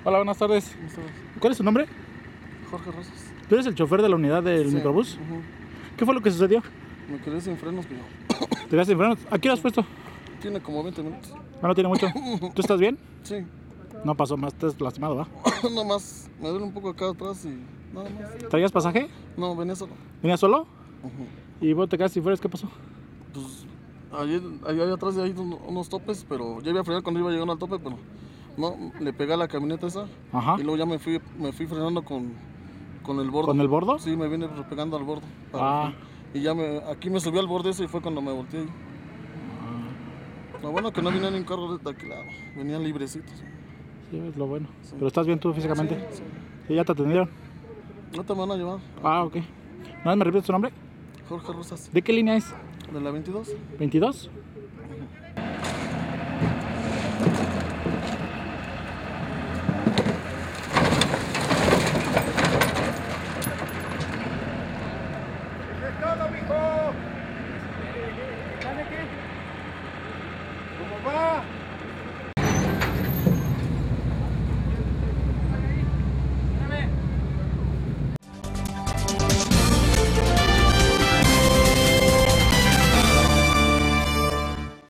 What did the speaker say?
Hola, buenas tardes. Buenas tardes. ¿Cuál es su nombre? Jorge Rosas. ¿Tú eres el chofer de la unidad del Sí. microbús? Ujú. ¿Qué fue lo que sucedió? Me quedé sin frenos, pero ¿Te quedaste sin frenos? ¿A qué hora has puesto? tiene como 20 minutos. Ah, no tiene mucho. ¿Tú estás bien? Sí. No pasó más, estás lastimado, ¿va? Nada más me duele un poco acá atrás y nada más. ¿Traías pasaje? No, venía solo. ¿Venías solo? Ujú. ¿Y vos te quedaste sin frenos? ¿Qué pasó? Pues allá atrás hay unos topes, pero ya iba a frenar cuando iba llegando al tope, pero no, le pegué a la camioneta esa. Ajá. Y luego ya me fui frenando con el bordo. ¿Con el bordo? Sí, me vine pegando al bordo. Ah. Y ya aquí me subí al borde ese y fue cuando me volteé ahí. Lo bueno que no venía ni un carro de aquel lado, venían librecitos. Sí, es lo bueno. ¿Pero estás bien tú físicamente? Sí, sí. ¿Y ya te atendieron? No te van a llevar. Ah, ok. ¿No me repites tu nombre? Jorge Rosas, ¿De qué línea es? de la 22. ¿22?